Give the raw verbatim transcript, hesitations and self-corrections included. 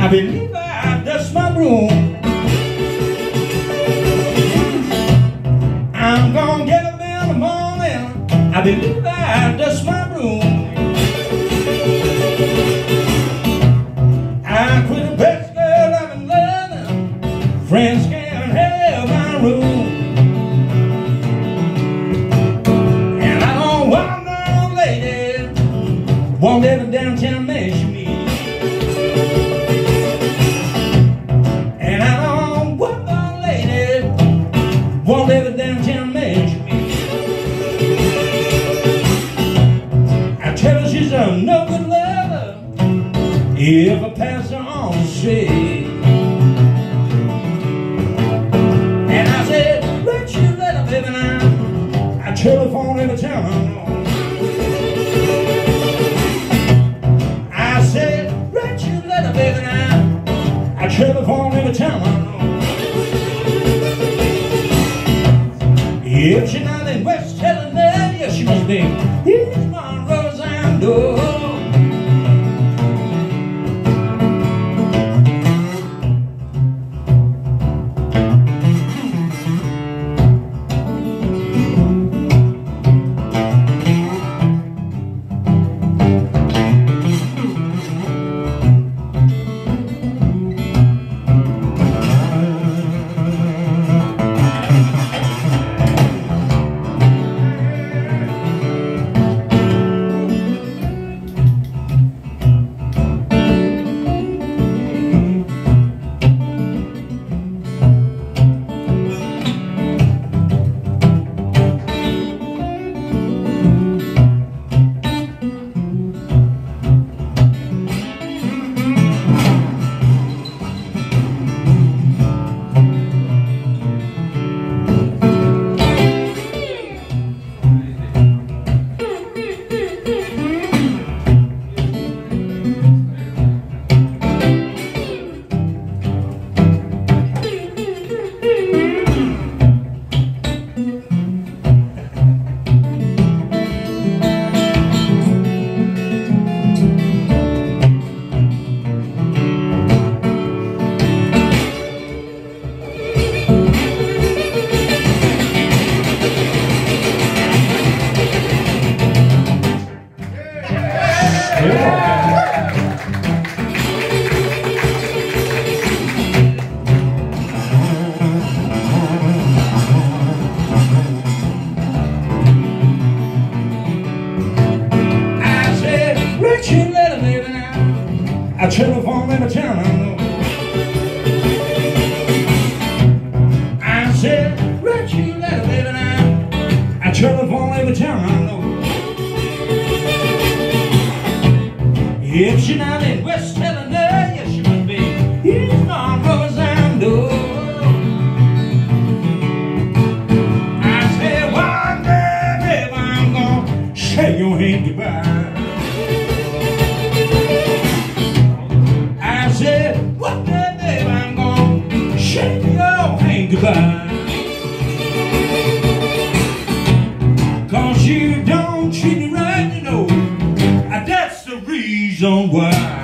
I believe I dust my broom. I'm gonna get up in the morning. I believe I dust my broom. I quit the best girl I've been loving. Friends can't have my room. And I don't want no lady won't ever downtown measure me. And I don't want no lady won't ever downtown measure me. I tell her she's a no good lover if I pass her on the street. And I said, let you let her, baby, now. I telephone every time I know. I said, let you let her, baby, now. I telephone every time I know. If she's not in West Helena, yes, she must be. Here's my Rosando. I telephone every town I know. I said, let you let her, baby, now. I telephone every town I know. If she's not in West Helena, yes, she must be. Here's my Rosando. I said, one day, baby, I'm gonna shake your hand goodbye. I said, one day, baby, I'm gonna shake your hand goodbye. Cause you don't treat me right, you know. That's the reason why.